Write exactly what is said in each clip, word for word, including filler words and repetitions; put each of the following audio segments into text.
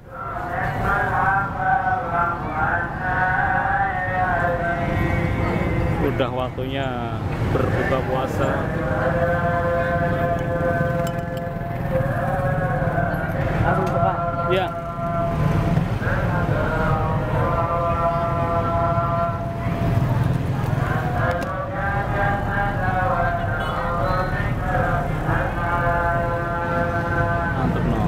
Sudah waktunya berbuka puasa. Ya. Mantap no.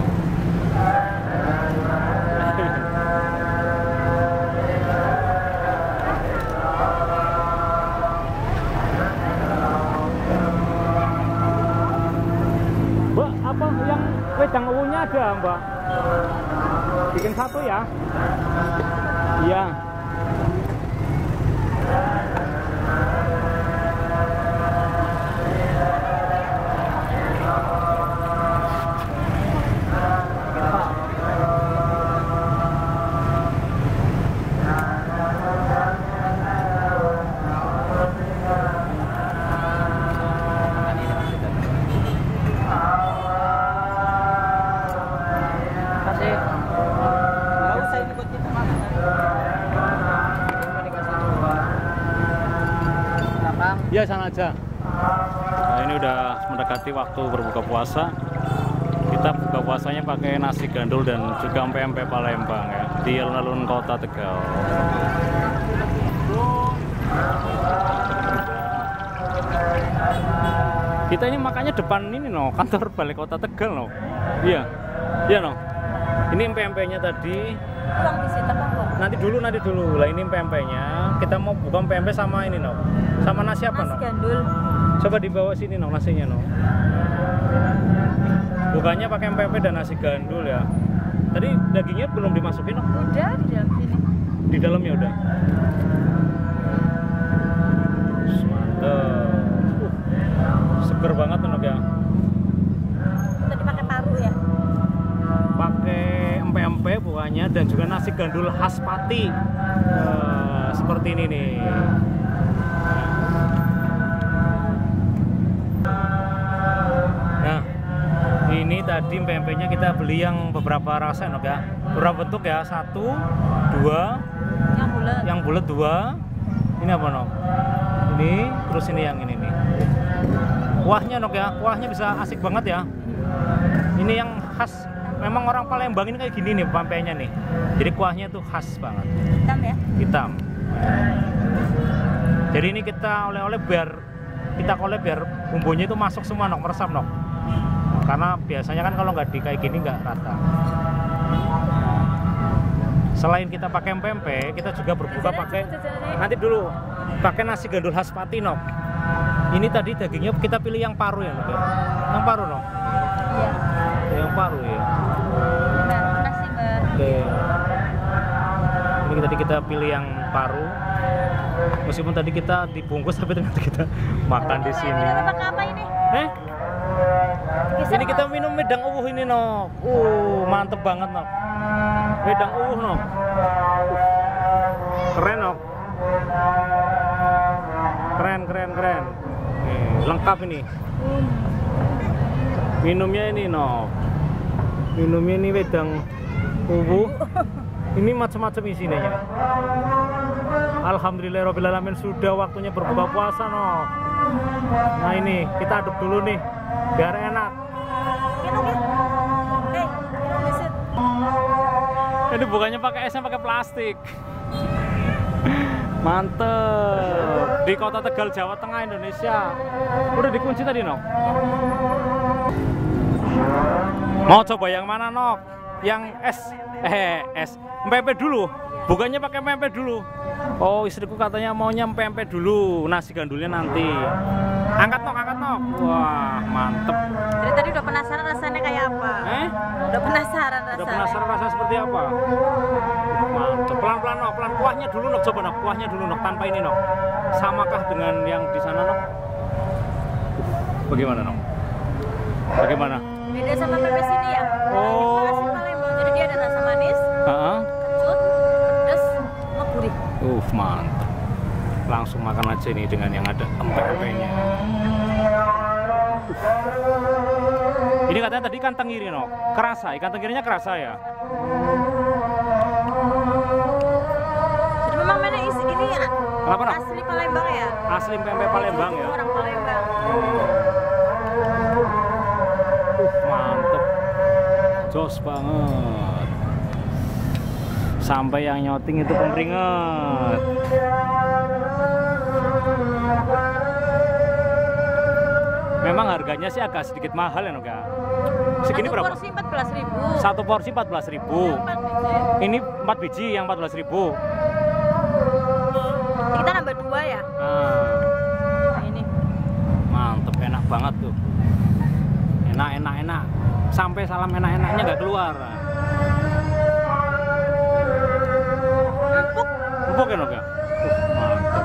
Mbak, apa yang wedang uwunya ada, Mbak? Bikin satu ya. Iya. Ya, sana aja. Nah, ini udah mendekati waktu berbuka puasa. Kita buka puasanya pakai nasi gandul dan juga pempek Palembang ya, di alun-alun kota Tegal. Kita ini makanya depan ini no, kantor balai kota Tegal no. Iya. Iya no. Ini pempeknya tadi. Nanti dulu, nanti dulu. Lah ini pempeknya. Kita mau buka pempek sama ini no. Sama nasi apa no? Nasi gandul. Coba dibawa sini no, nasinya no. Bukanya pakai pempek dan nasi gandul ya. Tadi dagingnya belum dimasukin no? Udah di dalam sini. Di dalamnya udah. Mantap. Uh, seger banget no ya. Tadi pakai paru ya? Pakai empe-empe bukanya dan juga nasi gandul khas Pati. Uh, seperti ini nih. Nah, ini tadi pempeknya kita beli yang beberapa rasa no ya. Beberapa bentuk ya, satu, dua, Yang bulat. yang bulat dua. Ini apa no? Ini, terus ini yang ini nih. Kuahnya no ya, kuahnya bisa asik banget ya. Ini yang khas. Memang orang Palembang ini kayak gini nih pempeknya nih. Jadi kuahnya tuh khas banget. Hitam ya? Hitam. Jadi ini kita oleh-oleh biar kita oleh biar bumbunya itu masuk semua nok, meresap nok. Karena biasanya kan kalau nggak di kayak gini nggak rata. Selain kita pakai pempek, kita juga berbuka pakai nanti dulu pakai nasi gandul khas Pati nok. Ini tadi dagingnya kita pilih yang paru ya nok ya. Yang paru nok. Iya. Yang paru ya. Nah, nasi mbak. Oke. Ini tadi kita pilih yang paru. Meskipun tadi kita dibungkus tapi ternyata kita makan di sini. Pakai apa ini? Eh? Ini kita minum wedang uwuh ini no. Uh, mantep banget no. Wedang uwuh no. Keren no. Keren keren keren. Nih, lengkap ini. Minumnya ini no. Minumnya ini wedang uwuh. Ini macam-macam isinya ya. Alhamdulillahirobbilalamin, sudah waktunya berbuka puasa no. Nah ini kita aduk dulu nih biar enak. Ini bukannya pakai esnya, pakai plastik. Mantep. Di kota Tegal, Jawa Tengah, Indonesia. Udah dikunci tadi no. Mau coba yang mana nok? Yang es, eh es, pempek dulu. Bukannya pakai pempek dulu. Oh, istriku katanya maunya pempek dulu, nasi gandulnya nanti. Angkat nok, angkat nok. Wah, mantep. Jadi tadi udah penasaran rasanya kayak apa? Eh? Udah penasaran rasanya. Udah penasaran rasanya seperti apa? Mantep. Pelan-pelan nok, pelan kuahnya dulu nok, coba nok, kuahnya dulu nok, tanpa ini nok. Samakah dengan yang di sana nok? Bagaimana nok? Bagaimana? Beda sama pempek sini ya? Oh. Ini khas Palembang. Jadi dia ada rasa manis, Uh-huh. kecut, pedas, sama gurih. Uh, mantap. Langsung makan aja nih dengan yang ada empek-empeknya. Ini katanya tadi ikan tenggiri no, kerasa, ikan tenggirinya kerasa ya. asli pempek Palembang ya. Orang Palembang. Uh, mantep. Jos banget. Sampai yang nyoting itu pempringet. Memang harganya sih agak sedikit mahal ya, Noga. Segini Satu berapa? porsi empat belas ribu. Satu porsi empat belas ribu. Empat biji. Ini empat biji yang empat belas ribu. Kita nambah dua ya. Nah, Nah, ini. mantep, enak banget tuh. Enak, enak, enak. Sampai salam enak-enaknya nggak keluar. Empuk. Empuk ya, Noga? Uh, mantep.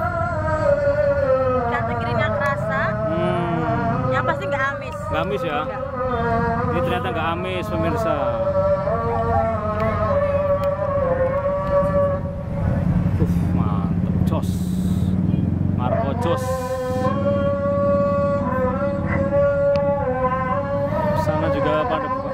Kata kirinya kerasa. Hmm, Yang pasti nggak amis. nggak amis ya? Nggak. Ini ternyata nggak amis, pemirsa. Uh, mantep, jos. Marco jos. Sana juga pada buka.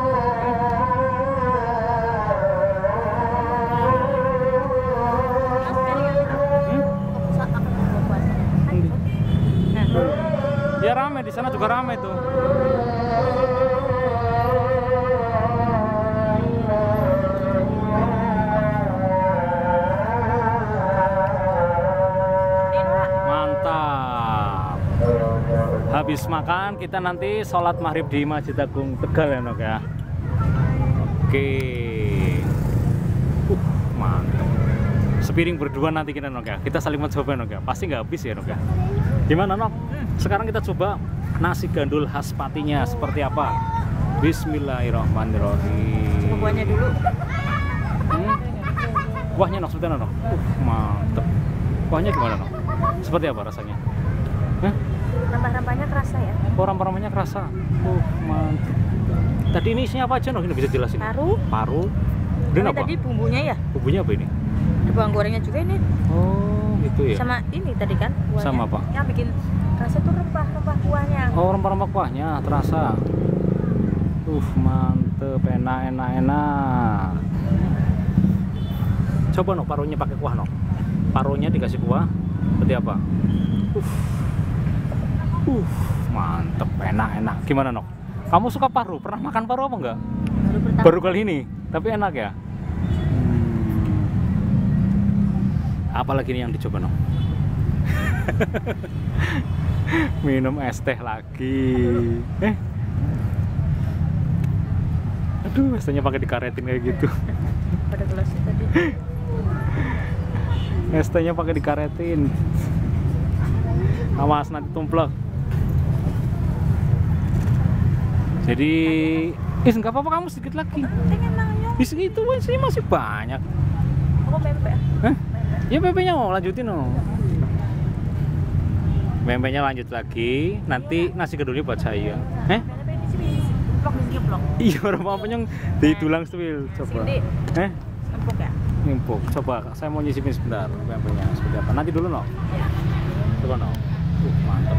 Hmm? Saat akan buka puasa. Nah, Ya rame, di sana juga rame tuh. ini Pak. Mantap. Habis makan kita nanti sholat maghrib di Masjid Agung Tegal ya, Nok ya. Oke. Uh, mantap. Sepiring berdua nanti kita, Nok ya. Kita saling mencoba, Nok ya. Pasti nggak habis ya, Nok ya. Gimana, Nok? Sekarang kita coba nasi gandul khas Patinya seperti apa. Bismillahirrahmanirrahim. Coba buahnya dulu. Hmm? Kuahnya, Nok, seperti apa, Nok? Uh, mantap. Kuahnya gimana, Nok? Seperti apa rasanya? Hah? Rempah-rempahnya kerasa ya. Oh, rempah-rempahnya kerasa. Uh, mantap. Tadi ini isinya apa aja, Nok? Ini bisa jelasin? Paru. Paru. Dan Sama apa? tadi bumbunya ya. Bumbunya apa ini? Ada bawang gorengnya juga ini. Oh, gitu ya. Sama ini tadi kan kuahnya. Sama apa? Yang bikin kerasa tuh rempah-rempah kuahnya. Oh, rempah-rempah kuahnya terasa. Uh, mantep, enak, enak, enak. Coba, Nok, parunya pakai kuah, Nok. Parunya dikasih kuah. Seperti apa? Uh. Uh, mantep, enak, enak. Gimana, Nok? Kamu suka paru? Pernah makan paru apa enggak? Baru pertama. Baru kali ini, tapi enak ya. Apalagi nih yang dicoba, Nok? Minum es teh lagi. Eh, aduh, es tehnya pakai dikaretin kayak gitu. Pada gelasnya tadi. Es tehnya pakai dikaretin. Awas nanti tumplek. Jadi, is nggak apa-apa, kamu sedikit lagi. Penting emangnya. Di sini itu sini masih banyak. Aku pempek. Hah? Ya pempeknya mau lanjutin, oh. Pempeknya lanjut lagi. Nanti nasi gandulnya buat saya. Eh? Pempek di sini. Blok di sini blok. Iya, orang pempeknya di tulang sepil. Coba. Sini. Eh? Empuk ya. Empuk. Coba, saya mau nyisipin sebentar pempeknya seperti apa. Nanti dulu, no. Ya. Coba, no. Uh, mantap.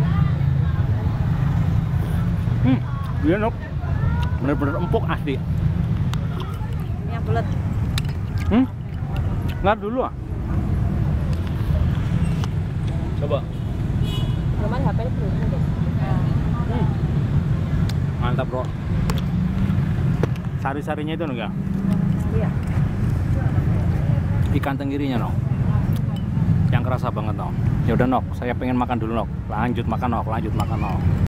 Hmm, dia, no. Bener-bener empuk asli. Ini yang bulat. Hmm? Nggak dulu, ah. Coba. Cuman H P-nya belum deh. Hmm. Mantap, bro. Sari-sarinya itu enggak? Iya. Ikan tenggirinya, no. Yang kerasa banget, no. Ya udah, Nok. Saya pengen makan dulu, Nok. Lanjut makan, Nok. Lanjut makan, Nok.